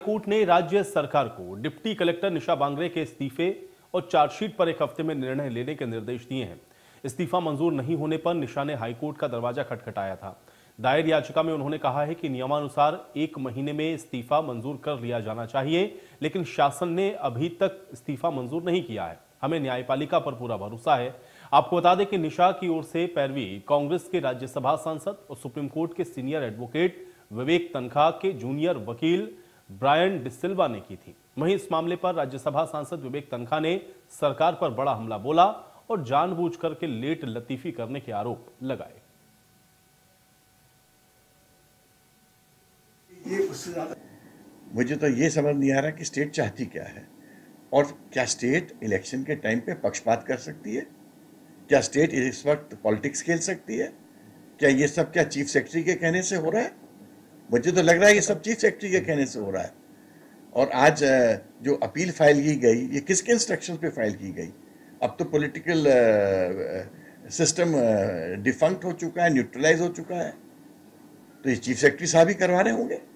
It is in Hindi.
कोर्ट ने राज्य सरकार को डिप्टी कलेक्टर निशा बांगरे के इस्तीफे और चार्जशीट पर एक हफ्ते में निर्णय लेने के निर्देश दिए हैं। इस्तीफा मंजूर नहीं होने पर निशा ने हाईकोर्ट का दरवाजा खटखटाया था। दायर याचिका में उन्होंने कहा है कि नियमानुसार 1 महीने में इस्तीफा मंजूर कर लिया जाना चाहिए, लेकिन शासन ने अभी तक इस्तीफा मंजूर नहीं किया है। हमें न्यायपालिका पर पूरा भरोसा है। आपको बता दें कि निशा की ओर से पैरवी कांग्रेस के राज्यसभा सांसद और सुप्रीम कोर्ट के सीनियर एडवोकेट विवेक तनखा के जूनियर वकील ब्रायन डिसिल्वा ने की थी। वहीं इस मामले पर राज्यसभा सांसद विवेक तनखा ने सरकार पर बड़ा हमला बोला और जानबूझकर के लेट लतीफी करने के आरोप लगाए। मुझे तो ये समझ नहीं आ रहा कि स्टेट चाहती क्या है, और क्या स्टेट इलेक्शन के टाइम पे पक्षपात कर सकती है? क्या स्टेट इस वक्त पॉलिटिक्स खेल सकती है? क्या ये सब क्या चीफ सेक्रेटरी के कहने से हो रहा है? मुझे तो लग रहा है ये सब चीफ सेक्रेटरी के कहने से हो रहा है। और आज जो अपील फाइल की गई, ये किसके इंस्ट्रक्शन पे फाइल की गई? अब तो पॉलिटिकल सिस्टम डिफंक्ट हो चुका है, न्यूट्रलाइज हो चुका है, तो ये चीफ सेक्रेटरी साहब ही करवा रहे होंगे।